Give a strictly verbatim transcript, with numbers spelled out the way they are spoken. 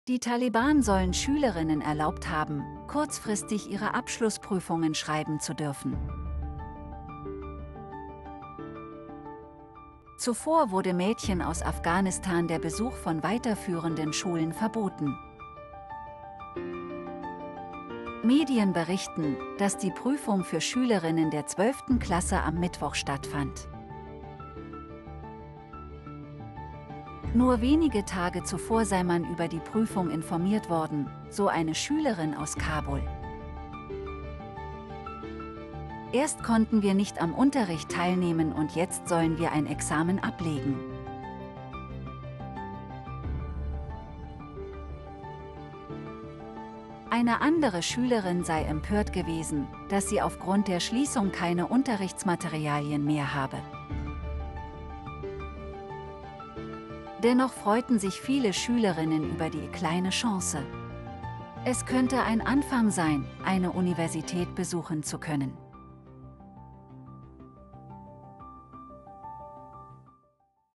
Die Taliban sollen Schülerinnen erlaubt haben, kurzfristig ihre Abschlussprüfungen schreiben zu dürfen. Zuvor wurde Mädchen aus Afghanistan der Besuch von weiterführenden Schulen verboten. Medien berichten, dass die Prüfung für Schülerinnen der zwölften Klasse am Mittwoch stattfand. Nur wenige Tage zuvor sei man über die Prüfung informiert worden, so eine Schülerin aus Kabul. Erst konnten wir nicht am Unterricht teilnehmen und jetzt sollen wir ein Examen ablegen. Eine andere Schülerin sei empört gewesen, dass sie aufgrund der Schließung keine Unterrichtsmaterialien mehr habe. Dennoch freuten sich viele Schülerinnen über die kleine Chance. Es könnte ein Anfang sein, eine Universität besuchen zu können.